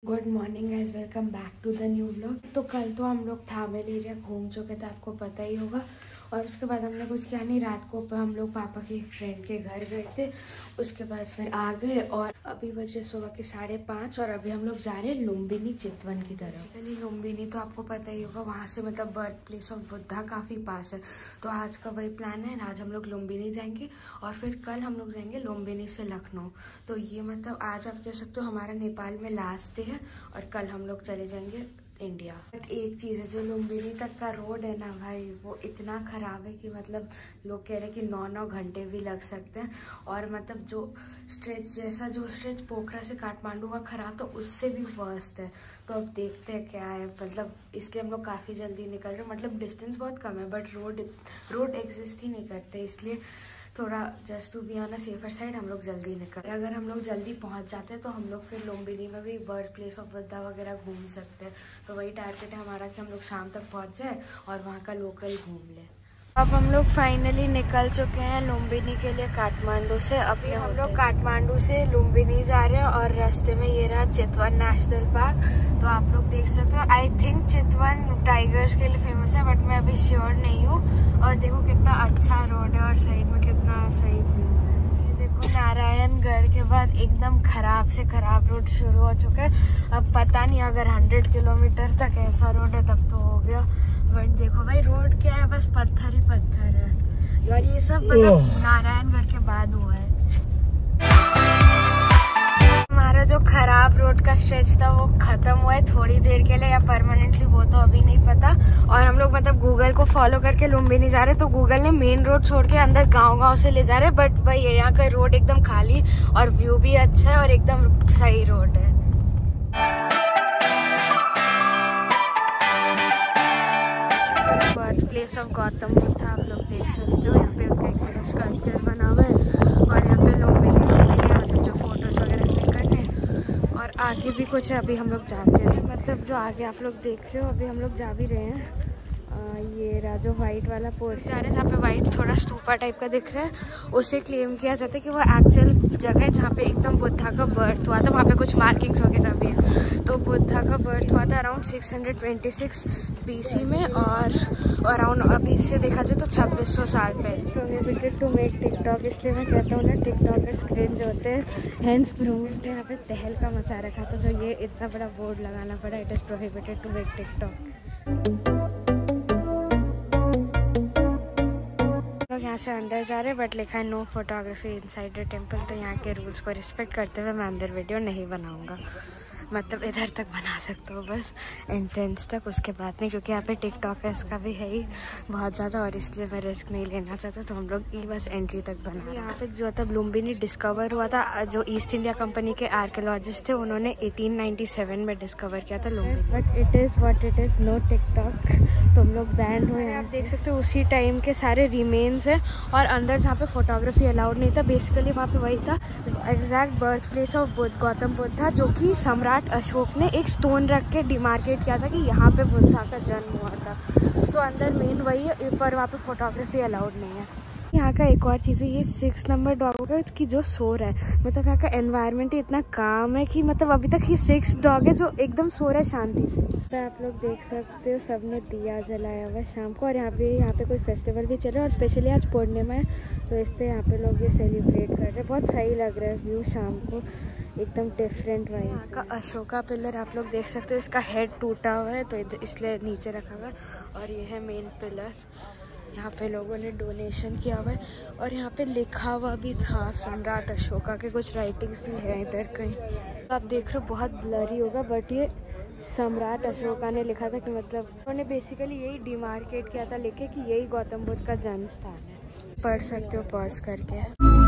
Good morning guys, welcome back to the new vlog. तो कल तो हम लोग थामेल एरिया घूम चुके थे, आपको पता ही होगा। और उसके बाद हमने कुछ किया नहीं, रात को हम लोग पापा के एक फ्रेंड के घर गए थे। उसके बाद फिर आ गए और अभी बजे सुबह के 5:30 और अभी हम लोग जा रहे हैं लुम्बिनी चितवन की तरफ। लुम्बिनी तो आपको पता ही होगा, वहाँ से मतलब बर्थ प्लेस ऑफ बुद्धा काफ़ी पास है। तो आज का वही प्लान है, आज हम लोग लुम्बिनी जाएंगे और फिर कल हम लोग जाएंगे लुम्बिनी से लखनऊ। तो ये मतलब आज आप कह सकते हो हमारा नेपाल में लास्ट डे है और कल हम लोग चले जाएंगे इंडिया। बट एक चीज़ है, जो लुम्बिनी तक का रोड है ना भाई, वो इतना ख़राब है कि मतलब लोग कह रहे हैं कि 9 घंटे भी लग सकते हैं। और मतलब जो स्ट्रेच पोखरा से काठमांडू का ख़राब, तो उससे भी वर्स्ट है। तो अब देखते हैं क्या है, मतलब इसलिए हम लोग काफ़ी जल्दी निकल रहे हैं। मतलब डिस्टेंस बहुत कम है बट रोड एग्जिस्ट ही नहीं करते, इसलिए थोड़ा just to be on a safer side हम लोग जल्दी निकल रहे हैं। अगर हम लोग जल्दी पहुंच जाते हैं तो हम लोग फिर लुम्बिनी में भी बर्थ प्लेस ऑफ बुद्धा वगैरह घूम सकते हैं। तो वही टारगेट है हमारा कि हम लोग शाम तक पहुंच जाए और वहाँ का लोकल घूम लें। अब हम लोग फाइनली निकल चुके हैं लुम्बिनी के लिए काठमांडू से। अभी हम लोग काठमांडू से लुम्बिनी जा रहे हैं और रास्ते में ये रहा चितवन नेशनल पार्क। तो आप लोग देख सकते हो, आई थिंक चितवन टाइगर्स के लिए फेमस है बट मैं अभी श्योर नहीं हूँ। और देखो कितना अच्छा रोड है और साइड में कितना सही व्यू है। ये देखो नारायणगढ़ के बाद एकदम खराब से खराब रोड शुरू हो चुका है। अब पता नहीं अगर 100 किलोमीटर तक ऐसा रोड है तब तो हो गया। बट देखो भाई, रोड क्या है, बस पत्थर ही पत्थर है। और ये सब मतलब नारायणगढ़ के बाद हुआ है। हमारा जो खराब रोड का स्ट्रेच था वो खत्म हुआ है थोड़ी देर के लिए, या परमानेंटली वो तो अभी नहीं पता। और हम लोग मतलब गूगल को फॉलो करके लुम्बिनी जा रहे, तो गूगल ने मेन रोड छोड़ के अंदर गांव से ले जा रहे। बट भाई यहाँ का रोड एकदम खाली और व्यू भी अच्छा है और एकदम सही रोड है। Birth place of Gautam Buddha आप लोग देख सकते हो। यहाँ पे उनका स्कल्पचर बना हुआ है और यहाँ पे लुम्बिनी मतलब जो फोटोज वगैरह क्लिक करने। और आगे भी कुछ है, अभी हम लोग जाते हैं। मतलब जो आगे आप लोग देख रहे हो, अभी हम लोग जा भी रहे हैं। ये रहा जो वाइट वाला पोर्शन जा रहे हैं, जहाँ पे वाइट थोड़ा स्तूपा टाइप का दिख रहा है, उसे क्लेम किया जाता है कि वो एक्चुअल जगह है जहाँ पे एकदम बुद्धा का बर्थ हुआ था। वहाँ पे कुछ मार्किंग्स वगैरह भी हैं। तो बुद्धा का बर्थ हुआ था अराउंड 626 BC में और अराउंड अभी से देखा जाए तो 2600 साल पहले। प्रोहिबिटेड टू मेक टिकटॉक, इसलिए मैं कहता हूँ ना टिकटॉकर्स क्रिंज जो होते हैं, हैंस प्रूव्ड। यहाँ पे तहलका मचा रखा था, जो ये इतना बड़ा बोर्ड लगाना पड़ा, it is prohibited to make TikTok. यहाँ से अंदर जा रहे हैं बट लिखा है no photography inside the temple. तो यहाँ के रूल्स को रिस्पेक्ट करते हुए मैं अंदर वीडियो नहीं बनाऊंगा। मतलब इधर तक बना सकते हो बस, एंट्रेंस तक, उसके बाद नहीं, क्योंकि यहाँ पे टिकटॉकर्स का भी है ही बहुत ज़्यादा और इसलिए मैं रिस्क नहीं लेना चाहता। तो हम लोग ये बस एंट्री तक बना। यहाँ पे जो था लुम्बिनी डिस्कवर हुआ था, जो ईस्ट इंडिया कंपनी के आर्कियोलॉजिस्ट थे उन्होंने 1897 में डिस्कवर किया था Lumbini. But it is what it is, no TikTok. तो हम लोग बैंड हुए हैं, आप देख सकते हो उसी टाइम के सारे रिमेन्स है। और अंदर जहाँ पे फोटोग्राफी अलाउड नहीं था, बेसिकली वहाँ पे वही था exact birth place of Gautam Buddha था, जो कि सम्राट अशोक ने एक स्टोन रख के डिमार्केट किया था कि यहाँ पे बुद्धा का जन्म हुआ था। तो अंदर मेन वही है, पर वहाँ पे फोटोग्राफी अलाउड नहीं है। यहाँ का एक और चीज़ है, ये 6 नंबर डॉग है कि जो सो रहा है। मतलब यहाँ का एनवायरनमेंट इतना काम है कि मतलब अभी तक ये 6 डॉग है जो एकदम सो रहा है शांति से। तो आप लोग देख सकते हो सबने दिया जलाया हुआ है शाम को। और यहाँ पे कोई फेस्टिवल भी चल रहा है और स्पेशली आज पूर्णिमा है, तो इसलिए यहाँ पे लोग ये सेलिब्रेट कर रहे हैं। बहुत सही लग रहा है व्यू शाम को, एकदम डिफरेंट वाइब। यहाँ का अशोका पिलर आप लोग देख सकते हो, इसका हेड टूटा हुआ है तो इसलिए नीचे रखा हुआ है। और ये है मेन पिलर, यहाँ पे लोगों ने डोनेशन किया हुआ है। और यहाँ पे लिखा हुआ भी था सम्राट अशोका के कुछ राइटिंग्स भी है इधर कहीं। आप देख रहे हो बहुत ब्लरी होगा बट ये सम्राट अशोका ने लिखा था कि मतलब उन्होंने बेसिकली यही डिमार्केट किया था लिखे कि यही गौतम बुद्ध का जन्म स्थान है। पढ़ सकते हो पॉज करके।